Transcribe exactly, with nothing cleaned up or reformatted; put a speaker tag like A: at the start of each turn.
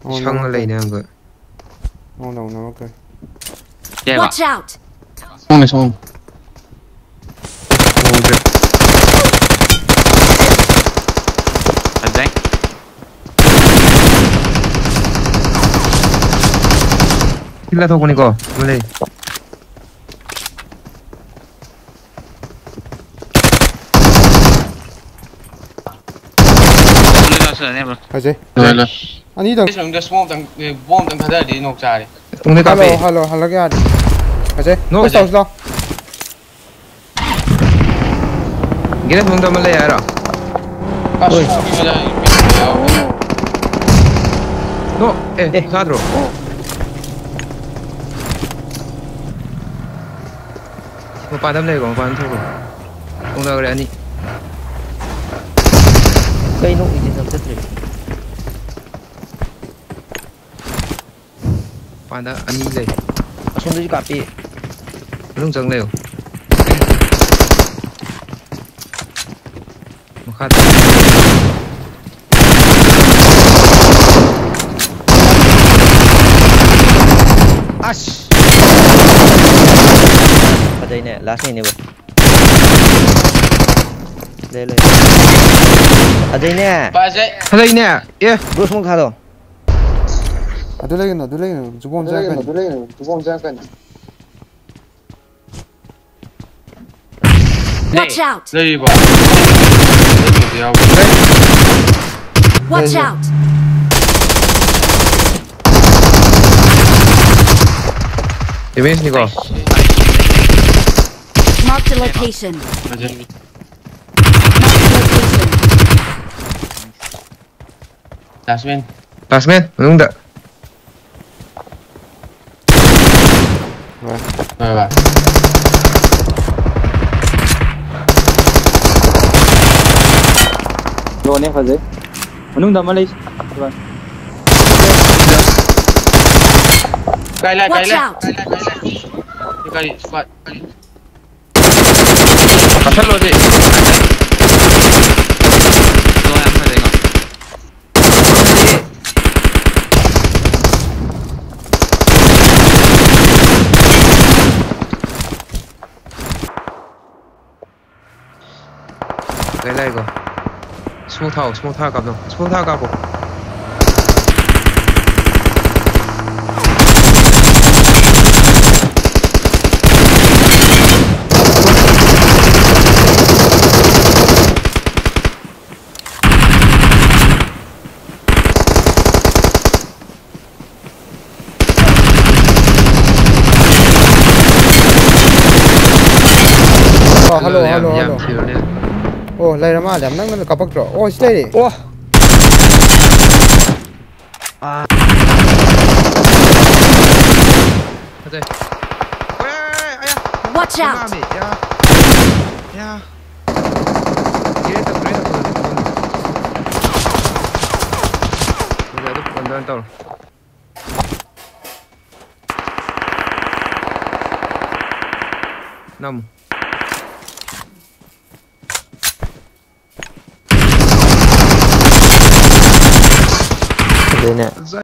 A: Sang lấy nè người.
B: No no no okay.
C: Watch out.
D: Xong này xong.
E: Anh đánh.
A: Kila thôi con này co, lên đây.
B: Aje.
D: Rồi rồi.
B: Ani dang.
D: Xong just bomb tang bomb tang thada đi nóc cha đi.
A: Tung này cà phê.
B: Hello hello hello cái gì? Aje.
A: No,
B: Stop stop.
A: Gira tung tâm lên à?
D: Ôi.
A: No, eh, sadro. Một ba tấm này còn còn thôi rồi. Tung đâu đây anh?
F: Cây nụ gì làm rất rồi.
A: Pada anh đây.
F: Xuống dưới cà phê.
A: Lung dâng lều. Một khát. Ash.
F: Ở đây nè, last này nè. Đây đây. Ở đây nè.
A: Ở đây nè. Yeah.
F: Bro smoke khá rồi.
B: Ada lagi na, ada lagi na. Jubom jangan. Ada lagi na, jubom jangan.
C: Watch out.
D: Đây bỏ.
C: Watch out.
A: Đi bên đi co.
C: Mark the location.
D: Last win.
A: Last man, lung đợi.
D: Rồi. Rồi bạn.
G: Rồi nè phải gì? Mình đâm lên. Rồi.
D: Cay lại, cay
C: Watch
D: lại.
C: out.
D: Cay lại, cay lại. Cay squad.
E: Pasal lo sih. Lo yang ada tengok.
A: Đây đây co. Smoke thao, smoke thao gặp đâu. Smoke thao gặp bộ.
B: Oh hello hello hello. Oh, lai ramah jam nang nang kapak tro. Oh, stay di.
F: Wah. À.
A: Đây. Ôi, ayah.
C: Watch out.
A: Ya. Ya. Kira tak boleh tak boleh. Sudah tu pandang tau. Enam.
F: Ở đây nè.